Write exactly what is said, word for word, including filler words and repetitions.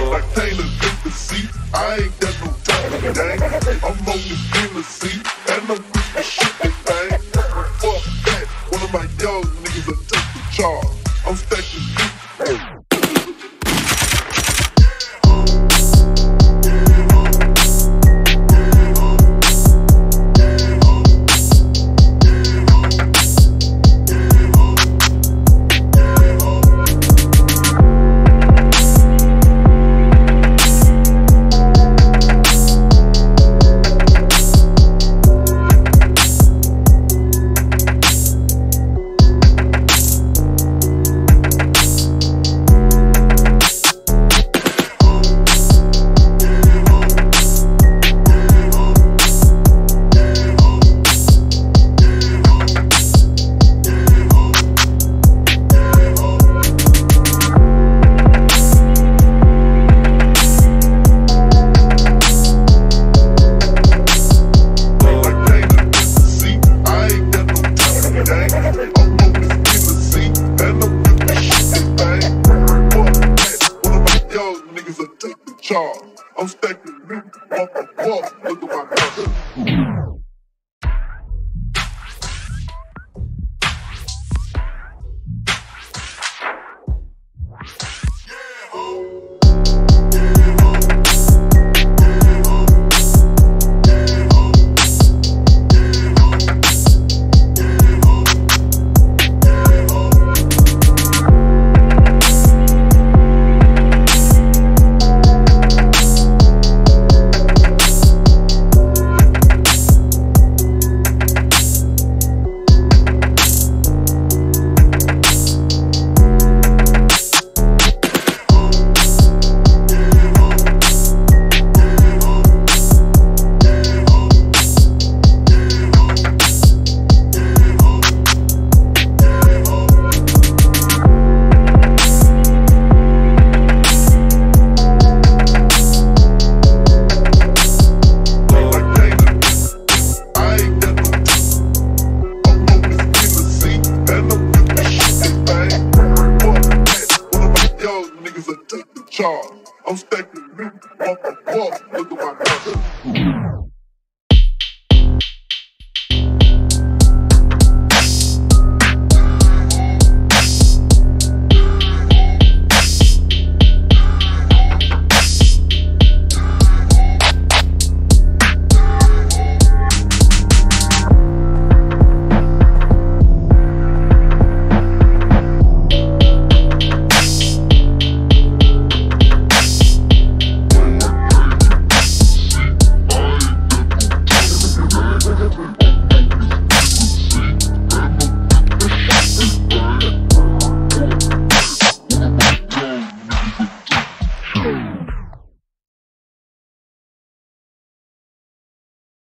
I can't take the seat, I ain't got no time for that. I'm on this dealer seat, and I'm with the shit they bang. Fuck that, one of my young niggas will take the charge. I'm stacking deep. I'm stacking new off the wall. Look at my house. I'm stacking new off the wall. Look at my house.